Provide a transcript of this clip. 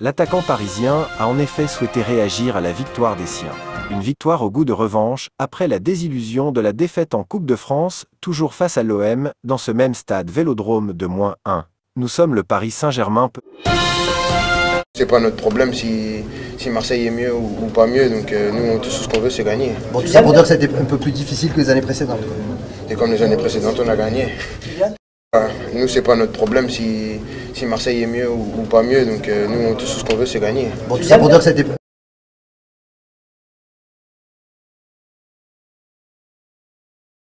L'attaquant parisien a en effet souhaité réagir à la victoire des siens. Une victoire au goût de revanche après la désillusion de la défaite en Coupe de France, toujours face à l'OM, dans ce même stade Vélodrome de -1. Nous sommes le Paris Saint-Germain. C'est pas notre problème si Marseille est mieux ou pas mieux, donc nous tout ce qu'on veut c'est gagner. Bon, tout ça pour dire que c'était un peu plus difficile que les années précédentes. Et comme les années précédentes on a gagné. Nous c'est pas notre problème si Marseille est mieux ou pas mieux, donc nous tout ce qu'on veut c'est gagner. Bon, tout ça pour dire que c'était